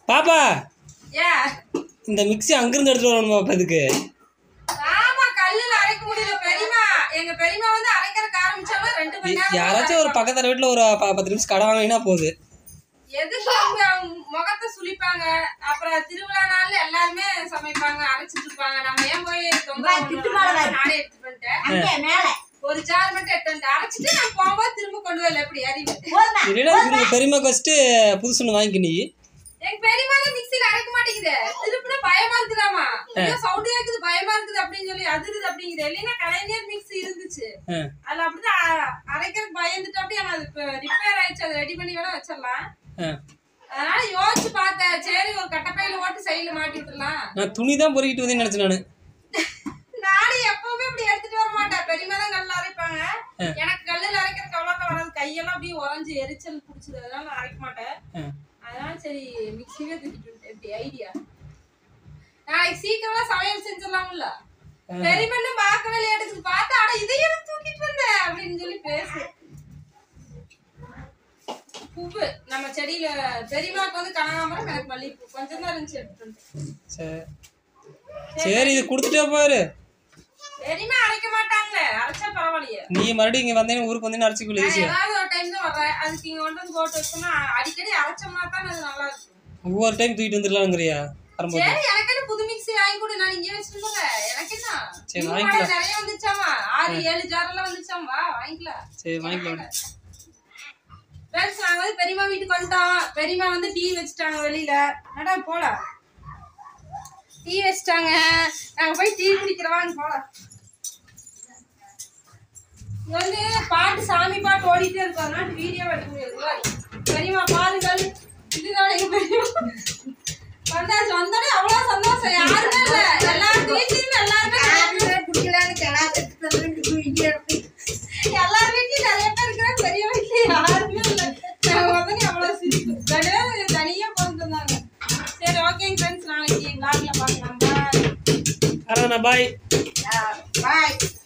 பாப்பா ஏ இந்த மிக்ஸி அங்கிருந்து எடுத்துட்டு வரணுமா பாப்பா இதுக்கு? ஆமா கல்லுல அரைக்க முடியல பெரியமா. எங்க பெரியமா வந்து அரைக்கிறதுக்கு ஆரம்பிச்சாலும் 2 மணி நேரம். யாராச்சும் ஒரு பக்கத்து வீட்டுல ஒரு 10 நிமிஷம் கடை வாங்கினா போகுது. எதுக்கு முகத்தை சுளிப்பாங்க. அப்புறம் திருவிழா நாள்ல எல்லாருமே சமைப்பாங்க, அரைச்சிட்டு இருப்பாங்க. நம்ம ஏன் போய் நானே எடுத்து பண்ணிட்டேன். ஒரு ஜார் மட்டும் எடுத்து அரைச்சிட்டு நான் போகும்போது திரும்ப கொண்டு வரல. எப்படி அறிவு பெரியமா கஷ்டு புதுசுன்னு வாங்கி நீ எங்க பெரியமா மிக்சியில அரைக்க மாட்டேங்குது. திருப்பினா பயமா இருக்குதாமா. சவுண்ட் கேக்குது பயமா இருக்குது அப்படின்னு சொல்லி அதிருது அப்படிங்குது. இல்லைன்னா கலைஞர் மிக்சி இருந்துச்சு. அதுல அப்படிதான் அரைக்கிறதுக்கு பயந்துட்டு அப்படியே அது ரிப்பேர் ஆயிடுச்சு. அதை ரெடி பண்ணி வேணா வச்சிடலாம். அதனால யோசிச்சு பார்த்தேன். சரி ஒரு கட்டப்பையில ஓட்டு சைடுல மாட்டி விட்டுலாம். நான் துணிதான் பொறுக்கிட்டு வந்தேன்னு நினைச்சேன் நானு. நானும் எப்பவுமே இப்படி எடுத்துட்டு வர மாட்டேன். பெரியமா தான் கல்ல அரைப்பாங்க. எனக்கு கல்லுல அரைக்கிறதுக்கு அவ்வளோக்கா வராது. கையெல்லாம் அப்படியே உறைஞ்சு எரிச்சல் பிடிச்சது. அதனால நான் அரைக்க மாட்டேன். அதனால சரி மிக்சிலே தூக்கிட்டு வந்துட்டேன். எப்படி ஐடியா? நாளைக்கு சீக்கிரமா சமையல் செஞ்சிடலாம்ல. பெரியமண்ணு பார்க்கவே எடுத்து பார்த்தா அட இதையும் தூக்கிட்டு வந்தேன் அப்படின்னு சொல்லி பேசு. பூவு நம்ம செடியில பெரியமாக்கு வந்து கனகாமரம், எனக்கு மல்லிகைப்பூ கொஞ்சம் தான் இருந்துச்சு எடுத்துட்டு. சரி இது கொடுத்துட்டே போயிரு. பெரியமா அரைக்க மாட்டாங்களே, அரைச்சா பரவாயில்லையே. நீ மறுபடியும் இங்க வந்தேன்னு ஊருக்கு வந்து அரைச்சிக்கொள்ள ஈஸியா. ஏதாவது ஒரு டைம் தான் வரேன். அதுக்கு இங்க கொண்டு வந்து போட்டு வச்சோம்னா அடிக்கடி அரைச்சோம்னா தான் அது நல்லா இருக்கும். ஒவ்வொரு டைம் தூக்கிட்டு வந்துடலாம்ங்கறியா? சரி எனக்கு என்ன புது மிக்ஸி வாங்கி கொடு. நான் இங்கே வச்சிருக்கேங்க. எனக்கு என்ன சரி வாங்கிக்கலாம். நிறைய வந்துச்சாமா 6-7 ஜாரெல்லாம் வந்துச்சாமா. வாங்கிக்கலாம். சரி வாங்கிக்கலாம். ஃப்ரெண்ட்ஸ் நாங்க வந்து பெரியமா வீட்டுக்கு வந்துட்டோம். பெரியமா வந்து டீ வச்சுட்டாங்க வெளியில. நடா போலாம். டீ வச்சுட்டாங்க. நாங்க போய் டீ குடிக்கிறவாங்க போலாம். இங்க வந்து பாட்டு சாமி பாட்டு ஓடிட்டே இருக்கும். அதனால வீடியோ எடுக்க முடியாது. பெரியமா பாருங்கள். இதுதான் எங்க பெரியமா வந்தாச்சு. வந்தோடனே அவ்வளோ சந்தோஷம். யாருமே இல்லை. எல்லாரும் வீட்லையும் எல்லாருமே குடிக்கலான்னு எல்லார் வீட்லையும் நிறைய பேர் இருக்கிறாங்க. பெரிய வீட்லையும் யாருமே இல்லை. நாங்கள் வந்தோடனே அவ்வளோ சிரிப்பு. தனியாக போட்டு வந்தாங்க. சரி ஓகேங்க ஃப்ரெண்ட்ஸ், நாளைக்கு வ்ளாக்ல பார்க்கலாம். பாய். பாய்.